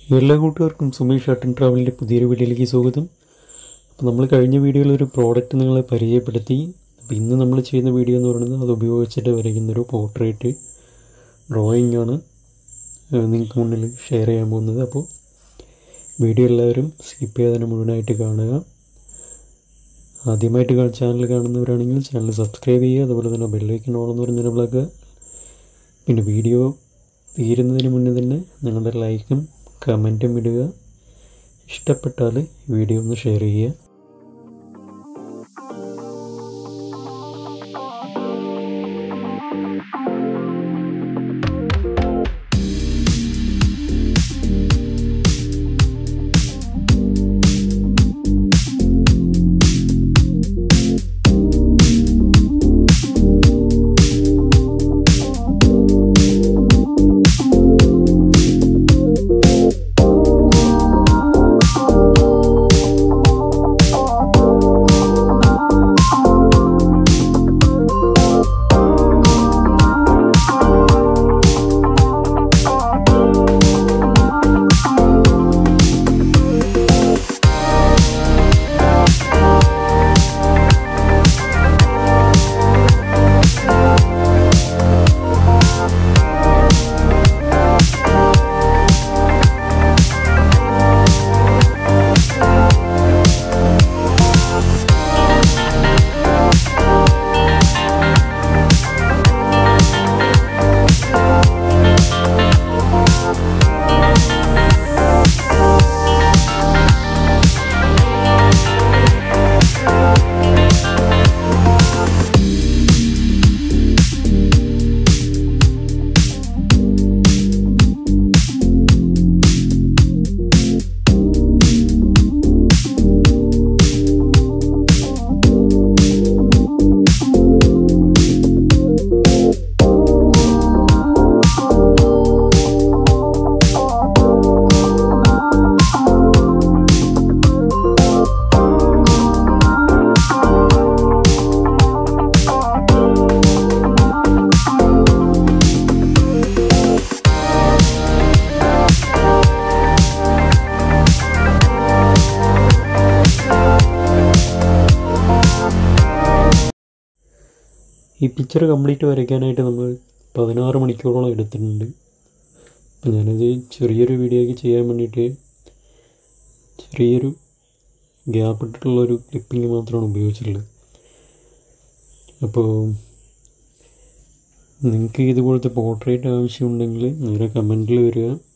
എല്ലാ കൂട്ടുകാർക്കും Sumesh art and ട്രാവലിൻ്റെ പുതിയൊരു വീഡിയോയിലേക്ക് സ്വാഗതം. അപ്പോൾ നമ്മൾ കഴിഞ്ഞ വീഡിയോയിൽ ഒരു പ്രോഡക്റ്റ് നിങ്ങളെ പരിചയപ്പെടുത്തി. അപ്പോൾ ഇന്ന് നമ്മൾ ചെയ്യുന്ന വീഡിയോ എന്ന് പറയുന്നത് അത് ഉപയോഗിച്ചിട്ട് വരയ്ക്കുന്നൊരു പോർട്രേറ്റ് ഡ്രോയിങ് ആണ് നിങ്ങൾക്ക് മുന്നിൽ ഷെയർ ചെയ്യാൻ പോകുന്നത്. അപ്പോൾ വീഡിയോ എല്ലാവരും സ്കിപ്പ് ചെയ്യാതെ മുഴുവനായിട്ട് കാണുക. ആദ്യമായിട്ട് ചാനൽ കാണുന്നവരാണെങ്കിൽ ചാനൽ സബ്സ്ക്രൈബ് ചെയ്യുക, അതുപോലെ തന്നെ ബെല്ലൈക്കൺ ഓൺ എന്ന് പറഞ്ഞ് എനേബിളാക്കുക. പിന്നെ വീഡിയോ തീരുന്നതിന് മുന്നേ തന്നെ നിങ്ങളുടെ ലൈക്കും കമൻറ്റും ഇടുക. ഇഷ്ടപ്പെട്ടാൽ വീഡിയോ ഒന്ന് ഷെയർ ചെയ്യുക. ഈ പിക്ചർ കംപ്ലീറ്റ് വരയ്ക്കാനായിട്ട് നമ്മൾ 16 മണിക്കൂറോളം എടുത്തിട്ടുണ്ട്. അപ്പോൾ ഞാനത് ചെറിയൊരു വീഡിയോയ്ക്ക് ചെയ്യാൻ വേണ്ടിയിട്ട് ചെറിയൊരു ഗ്യാപ്പ് ഇട്ടിട്ടുള്ളൊരു ക്ലിപ്പിങ് മാത്രമാണ് ഉപയോഗിച്ചിട്ടുള്ളത്. അപ്പോൾ നിങ്ങൾക്ക് ഇതുപോലത്തെ പോർട്രേറ്റ് ആവശ്യമുണ്ടെങ്കിൽ നേരെ കമൻറ്റിൽ വരിക.